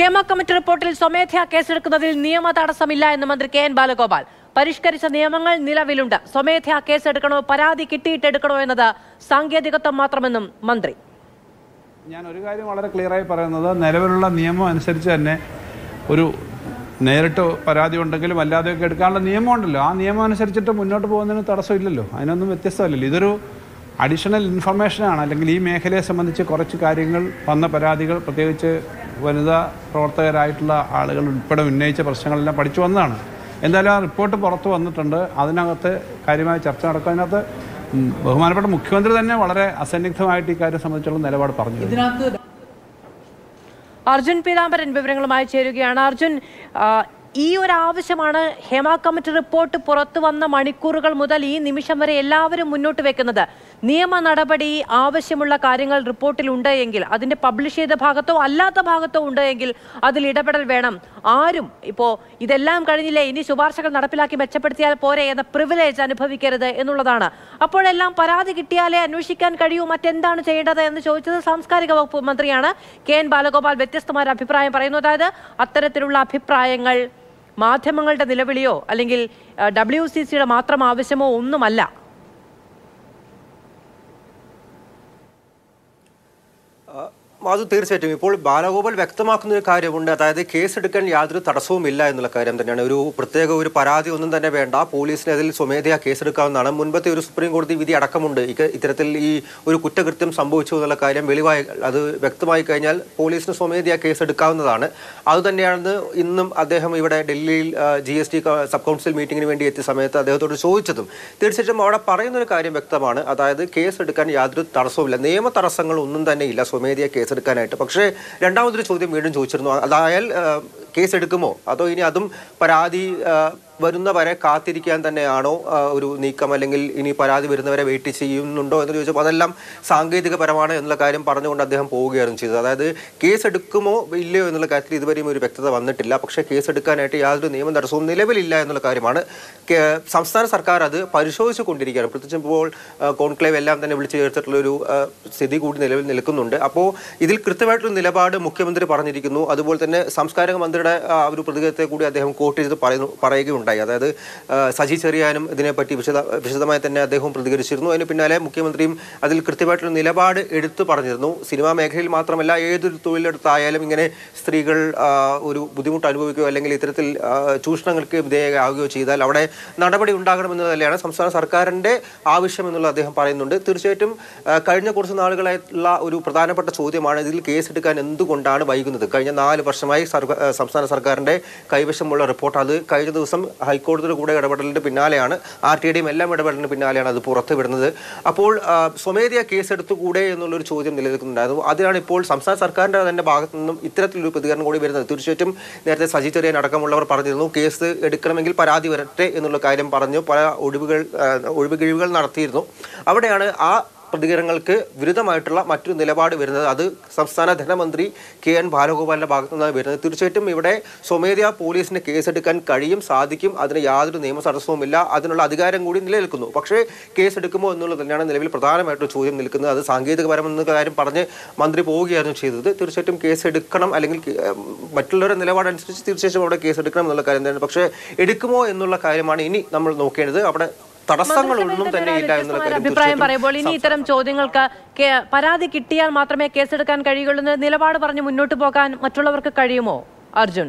Hema committee റിപ്പോർട്ടിൽ സ്വമേധയാ കേസെടുക്കുന്നതിൽ നിയമ തടസ്സമില്ല എന്ന് മന്ത്രി കെ.എൻ. ബാലഗോപാൽ. പരിഷ്കരിച്ച നിയമങ്ങൾ നിലവിലുണ്ട്. സ്വമേധയാ കേസെടുക്കണോ പരാതി കിട്ടിയിട്ടെടുക്കണോ എന്നത് സാങ്കേതികത്വം മാത്രമെന്നും മന്ത്രി. ഞാൻ ഒരു കാര്യം വളരെ ക്ലിയറായി പറയുന്നത്, നിലവിലുള്ള നിയമം അനുസരിച്ച് തന്നെ ഒരു നേരിട്ട് പരാതി ഉണ്ടെങ്കിലും അല്ലാതെയൊക്കെ എടുക്കാനുള്ള നിയമമുണ്ടല്ലോ. ആ നിയമം അനുസരിച്ചിട്ട് മുന്നോട്ട് പോകുന്നതിന് തടസ്സമില്ലല്ലോ. അതിനൊന്നും വ്യത്യസ്തമല്ലല്ലോ. ഇതൊരു അഡീഷണൽ ഇൻഫർമേഷനാണ്. അല്ലെങ്കിൽ ഈ മേഖലയെ സംബന്ധിച്ച് കുറച്ച് കാര്യങ്ങൾ വന്ന പരാതികൾ, പ്രത്യേകിച്ച് വനിതാ പ്രവർത്തകരായിട്ടുള്ള ആളുകൾ ഉൾപ്പെടെ ഉന്നയിച്ച പ്രശ്നങ്ങളെല്ലാം പഠിച്ചു വന്നതാണ്. എന്തായാലും ആ റിപ്പോർട്ട് പുറത്തു വന്നിട്ടുണ്ട്. അതിനകത്ത് കാര്യമായ ചർച്ച നടക്കും. അതിനകത്ത് ബഹുമാനപ്പെട്ട മുഖ്യമന്ത്രി തന്നെ വളരെ അസന്നിഗ്ധമായിട്ട് ഈ കാര്യം സംബന്ധിച്ചുള്ള നിലപാട് പറഞ്ഞു. അർജുൻ പീതാംബരൻ വിവരങ്ങളുമായി ചേരുകയാണ്. അർജുൻ, ഈ ഒരു ആവശ്യമാണ് ഹേമ കമ്മിറ്റി റിപ്പോർട്ട് പുറത്തു വന്ന മണിക്കൂറുകൾ മുതൽ ഈ നിമിഷം വരെ എല്ലാവരും മുന്നോട്ട് വെക്കുന്നത്. നിയമ നടപടി ആവശ്യമുള്ള കാര്യങ്ങൾ റിപ്പോർട്ടിൽ ഉണ്ട് എങ്കിൽ, അതിന്റെ പബ്ലിഷ് ചെയ്ത ഭാഗത്തോ അല്ലാത്ത ഭാഗത്തോ ഉണ്ട് എങ്കിൽ അതിൽ ഇടപെടൽ വേണം. ആരും ഇപ്പോൾ ഇതെല്ലാം കഴിഞ്ഞില്ലേ, ഇനി ശുപാർശകൾ നടപ്പിലാക്കി മെച്ചപ്പെടുത്തിയാൽ പോരെ എന്ന പ്രിവിലേജ് അനുഭവിക്കരുത് എന്നുള്ളതാണ്. അപ്പോഴെല്ലാം പരാതി കിട്ടിയാലേ അന്വേഷിക്കാൻ കഴിയൂ, മറ്റെന്താണ് ചെയ്യേണ്ടത് എന്ന് ചോദിച്ചത് സാംസ്കാരിക വകുപ്പ് മന്ത്രിയാണ് കെ.എൻ. ബാലഗോപാൽ. വ്യത്യസ്തമായ അഭിപ്രായം പറയുന്നു. അതായത് അത്തരത്തിലുള്ള അഭിപ്രായങ്ങൾ മാധ്യമങ്ങളുടെ നിലവിളിയോ അല്ലെങ്കിൽ WCCയുടെ മാത്രം ആവശ്യമോ ഒന്നുമല്ല. അത് തീർച്ചയായിട്ടും ഇപ്പോൾ ബാലഗോപാൽ വ്യക്തമാക്കുന്ന ഒരു കാര്യമുണ്ട്. അതായത് കേസെടുക്കാൻ യാതൊരു തടസ്സവുമില്ല എന്നുള്ള കാര്യം തന്നെയാണ്. ഒരു പരാതി ഒന്നും തന്നെ വേണ്ട, പോലീസിന് അതിൽ സ്വമേധയാ കേസെടുക്കാവുന്നതാണ്. മുൻപത്തെ ഒരു സുപ്രീം കോടതി വിധി അടക്കമുണ്ട് ഇത്തരത്തിൽ ഈ ഒരു കുറ്റകൃത്യം സംഭവിച്ചു എന്നുള്ള കാര്യം വെളിവായി അത് വ്യക്തമായി കഴിഞ്ഞാൽ പോലീസിന് സ്വമേധയാ കേസെടുക്കാവുന്നതാണ്. അതുതന്നെയാണ് ഇന്നും അദ്ദേഹം ഇവിടെ ഡൽഹിയിൽ GST സബ് കൗൺസിൽ മീറ്റിംഗിന് വേണ്ടി എത്തിയ സമയത്ത് അദ്ദേഹത്തോട് ചോദിച്ചതും. തീർച്ചയായിട്ടും അവിടെ പറയുന്നൊരു കാര്യം വ്യക്തമാണ്. അതായത് കേസെടുക്കാൻ യാതൊരു തടസ്സവുമില്ല, നിയമ തടസ്സങ്ങൾ ഒന്നും തന്നെ ഇല്ല സ്വമേധയാ എടുക്കാനായിട്ട്. പക്ഷേ രണ്ടാമതൊരു ചോദ്യം വീണ്ടും ചോദിച്ചിരുന്നു. അതായാൽ കേസെടുക്കുമോ അതോ ഇനി അതും പരാതി വരുന്നവരെ കാത്തിരിക്കാൻ തന്നെയാണോ ഒരു നീക്കം, അല്ലെങ്കിൽ ഇനി പരാതി വരുന്നവരെ വെയിറ്റ് ചെയ്യുന്നുണ്ടോ എന്ന് ചോദിച്ചപ്പോൾ അതെല്ലാം സാങ്കേതികപരമാണ് എന്നുള്ള കാര്യം പറഞ്ഞുകൊണ്ട് അദ്ദേഹം പോവുകയായിരുന്നു ചെയ്തത്. അതായത് കേസെടുക്കുമോ ഇല്ലയോ എന്നുള്ള കാര്യത്തിൽ ഇതുവരെയും ഒരു വ്യക്തത വന്നിട്ടില്ല. പക്ഷേ കേസെടുക്കാനായിട്ട് യാതൊരു നിയമ തടസ്സവും നിലവിലില്ല എന്നുള്ള കാര്യമാണ്. സംസ്ഥാന സർക്കാർ അത് പരിശോധിച്ചു കൊണ്ടിരിക്കുകയാണ്. പ്രത്യേകിച്ച് ഇപ്പോൾ കോൺക്ലേവ് എല്ലാം തന്നെ വിളിച്ചു ചേർത്തിട്ടുള്ളൊരു സ്ഥിതി കൂടി നിലവിൽ നിൽക്കുന്നുണ്ട്. അപ്പോൾ ഇതിൽ കൃത്യമായിട്ടൊരു നിലപാട് മുഖ്യമന്ത്രി പറഞ്ഞിരിക്കുന്നു. അതുപോലെ തന്നെ സാംസ്കാരിക മന്ത്രിയുടെ ഒരു പ്രതികരണത്തെ കൂടി അദ്ദേഹം കോട്ട് ചെയ്ത് പറയുകയുണ്ടായി. അതായത് സജി ചെറിയാനും ഇതിനെപ്പറ്റി വിശദമായി തന്നെ അദ്ദേഹം പ്രതികരിച്ചിരുന്നു. അതിന് പിന്നാലെ മുഖ്യമന്ത്രിയും അതിൽ കൃത്യമായിട്ടുള്ള നിലപാട് എടുത്തു പറഞ്ഞിരുന്നു. സിനിമാ മേഖലയിൽ മാത്രമല്ല, ഏതൊരു തൊഴിലെടുത്തായാലും ഇങ്ങനെ സ്ത്രീകൾ ഒരു ബുദ്ധിമുട്ട് അനുഭവിക്കുകയോ അല്ലെങ്കിൽ ഇത്തരത്തിൽ ചൂഷണങ്ങൾക്ക് വിധേയമാവുകയോ ചെയ്താൽ അവിടെ നടപടി ഉണ്ടാകണമെന്നത് തന്നെയാണ് സംസ്ഥാന സർക്കാരിൻ്റെ ആവശ്യം എന്നുള്ളത് അദ്ദേഹം പറയുന്നുണ്ട്. തീർച്ചയായിട്ടും കഴിഞ്ഞ കുറച്ച് നാളുകളായിട്ടുള്ള ഒരു പ്രധാനപ്പെട്ട ചോദ്യമാണ് ഇതിൽ കേസെടുക്കാൻ എന്തുകൊണ്ടാണ് വൈകുന്നത്. കഴിഞ്ഞ 4 വർഷമായി സംസ്ഥാന സർക്കാരിൻ്റെ കൈവശമുള്ള റിപ്പോർട്ട് അത് കഴിഞ്ഞ ദിവസം ഹൈക്കോടതിയുടെ കൂടെ ഇടപെടലിന് പിന്നാലെയാണ്, RTIയുടെയും എല്ലാം ഇടപെടലിന് പിന്നാലെയാണ് അത് പുറത്തു വിടുന്നത്. അപ്പോൾ സ്വമേധയാ കേസെടുത്തുകൂടെ എന്നുള്ളൊരു ചോദ്യം നിലനിൽക്കുന്നുണ്ടായിരുന്നു. അതിനാണ് ഇപ്പോൾ സംസ്ഥാന സർക്കാരിൻ്റെ തന്നെ ഭാഗത്തു നിന്നും ഇത്തരത്തിലൊരു പ്രതികരണം കൂടി വരുന്നത്. തീർച്ചയായിട്ടും നേരത്തെ സജി ചെറിയാൻ അടക്കമുള്ളവർ പറഞ്ഞിരുന്നു കേസ് എടുക്കണമെങ്കിൽ പരാതി വരട്ടെ എന്നുള്ള കാര്യം പറഞ്ഞു. പല ഒഴിവുകഴിവുകൾ നടത്തിയിരുന്നു. അവിടെയാണ് ആ പ്രതികരണങ്ങൾക്ക് വിരുദ്ധമായിട്ടുള്ള മറ്റൊരു നിലപാട് വരുന്നത്. അത് സംസ്ഥാന ധനമന്ത്രി കെ.എൻ. ബാലഗോപാലിന്റെ ഭാഗത്തു നിന്നാണ് വരുന്നത്. തീർച്ചയായിട്ടും ഇവിടെ സ്വമേധയാ പോലീസിന് കേസെടുക്കാൻ സാധിക്കും. അതിന് യാതൊരു നിയമ തടസ്സവുമില്ല. അതിനുള്ള അധികാരം കൂടി നിലനിൽക്കുന്നു. പക്ഷേ കേസെടുക്കുമോ എന്നുള്ളത് തന്നെയാണ് നിലവിൽ പ്രധാനമായിട്ടുള്ള ചോദ്യം നിൽക്കുന്നത്. അത് സാങ്കേതികപരമെന്ന കാര്യം പറഞ്ഞ് മന്ത്രി പോവുകയായിരുന്നു ചെയ്തത്. തീർച്ചയായിട്ടും കേസെടുക്കണം, അല്ലെങ്കിൽ മറ്റുള്ളവരുടെ നിലപാടനുസരിച്ച് തീർച്ചയായിട്ടും അവിടെ കേസെടുക്കണം എന്നുള്ള കാര്യം തന്നെയാണ്. പക്ഷേ എടുക്കുമോ എന്നുള്ള കാര്യമാണ് ഇനി നമ്മൾ നോക്കേണ്ടത്. അവിടെ തടസ്സങ്ങളൊന്നും തന്നെ ഇല്ല എന്നുള്ള അഭിപ്രായം പറയുമ്പോൾ ഇനി ഇത്തരം ചോദ്യങ്ങൾക്ക് പരാതി കിട്ടിയാൽ മാത്രമേ കേസെടുക്കാൻ കഴിയുള്ളൂ എന്ന നിലപാട് പറഞ്ഞ് മുന്നോട്ട് പോകാൻ മറ്റുള്ളവർക്ക് കഴിയുമോ അർജുൻ?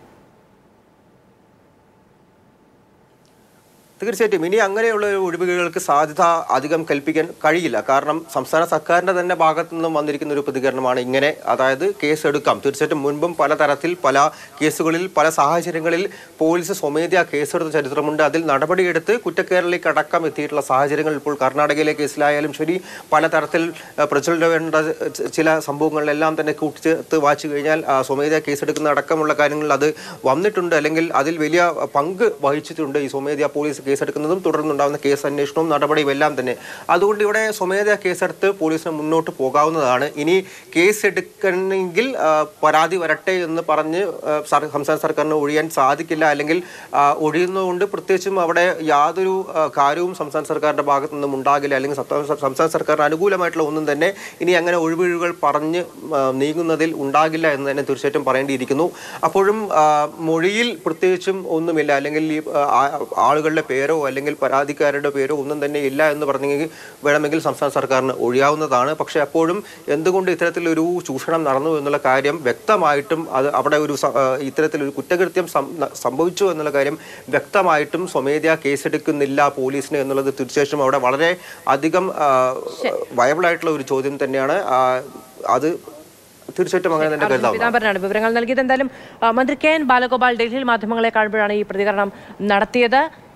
തീർച്ചയായിട്ടും ഇനി അങ്ങനെയുള്ള ഒഴിവുകൾക്ക് സാധ്യത അധികം കൽപ്പിക്കാൻ കഴിയില്ല. കാരണം സംസ്ഥാന സർക്കാരിൻ്റെ തന്നെ ഭാഗത്തു നിന്നും വന്നിരിക്കുന്ന ഒരു പ്രതികരണമാണ് ഇങ്ങനെ. അതായത് കേസെടുക്കാം. തീർച്ചയായിട്ടും മുൻപും പലതരത്തിൽ പല കേസുകളിൽ പല സാഹചര്യങ്ങളിൽ പോലീസ് സ്വമേധയാ കേസെടുത്ത ചരിത്രമുണ്ട്. അതിൽ നടപടിയെടുത്ത് കുറ്റക്കേറിലേക്ക് അടക്കം എത്തിയിട്ടുള്ള സാഹചര്യങ്ങൾ ഇപ്പോൾ കർണാടകയിലെ കേസിലായാലും ശരി, പലതരത്തിൽ പ്രചരിക്കേണ്ട ചില സംഭവങ്ങളിലെല്ലാം തന്നെ കൂട്ടിച്ചേർത്ത് വായിച്ചു കഴിഞ്ഞാൽ സ്വമേധയാ കേസെടുക്കുന്ന അടക്കമുള്ള കാര്യങ്ങളിൽ അത് വന്നിട്ടുണ്ട്, അല്ലെങ്കിൽ അതിൽ വലിയ പങ്ക് വഹിച്ചിട്ടുണ്ട് ഈ സ്വമേധയാ പോലീസ് കേസെടുക്കുന്നതും തുടർന്നുണ്ടാകുന്ന കേസ് അന്വേഷണവും നടപടിയും എല്ലാം തന്നെ. അതുകൊണ്ട് ഇവിടെ സ്വമേധയാ കേസെടുത്ത് പോലീസിന് മുന്നോട്ട് പോകാവുന്നതാണ്. ഇനി കേസെടുക്കണമെങ്കിൽ പരാതി വരട്ടെ എന്ന് പറഞ്ഞ് സംസ്ഥാന സർക്കാരിന് ഒഴിയാൻ സാധിക്കില്ല. അല്ലെങ്കിൽ ഒഴിയുന്നതുകൊണ്ട് പ്രത്യേകിച്ചും അവിടെ യാതൊരു കാര്യവും സംസ്ഥാന സർക്കാരിന്റെ ഭാഗത്തു നിന്നും ഉണ്ടാകില്ല. അല്ലെങ്കിൽ സംസ്ഥാന സർക്കാരിന് അനുകൂലമായിട്ടുള്ള ഒന്നും തന്നെ ഇനി അങ്ങനെ ഒഴിവുകൾ പറഞ്ഞ് നീങ്ങുന്നതിൽ ഉണ്ടാകില്ല എന്ന് തന്നെ തീർച്ചയായിട്ടും പറയേണ്ടിയിരിക്കുന്നു. അപ്പോഴും മൊഴിയിൽ പ്രത്യേകിച്ചും ഒന്നുമില്ല, അല്ലെങ്കിൽ ഈ ആളുകളുടെ പേരോ അല്ലെങ്കിൽ പരാതിക്കാരുടെ പേരോ ഒന്നും തന്നെ ഇല്ല എന്ന് പറഞ്ഞെങ്കിൽ വേണമെങ്കിൽ സംസ്ഥാന സർക്കാരിന് ഒഴിയാവുന്നതാണ്. പക്ഷേ അപ്പോഴും എന്തുകൊണ്ട് ഇത്തരത്തിലൊരു ചൂഷണം നടന്നു എന്നുള്ള കാര്യം വ്യക്തമായിട്ടും അവിടെ ഒരു ഇത്തരത്തിലൊരു കുറ്റകൃത്യം സംഭവിച്ചു എന്നുള്ള കാര്യം വ്യക്തമായിട്ടും സ്വമേധയാ കേസെടുക്കുന്നില്ല പോലീസിന് എന്നുള്ളത് തീർച്ചയായിട്ടും അവിടെ വളരെ അധികം വയബിൾ ആയിട്ടുള്ള ഒരു ചോദ്യം തന്നെയാണ്. അത് തീർച്ചയായിട്ടും അങ്ങനെ തന്നെ കരുതാം. വിവരങ്ങൾ നൽകിയത് എന്തായാലും മന്ത്രി കെ എൻ ബാലഗോപാൽ ഡൽഹിയിൽ മാധ്യമങ്ങളെ കാണുമ്പോഴാണ് ഈ പ്രതികരണം നടത്തിയത്.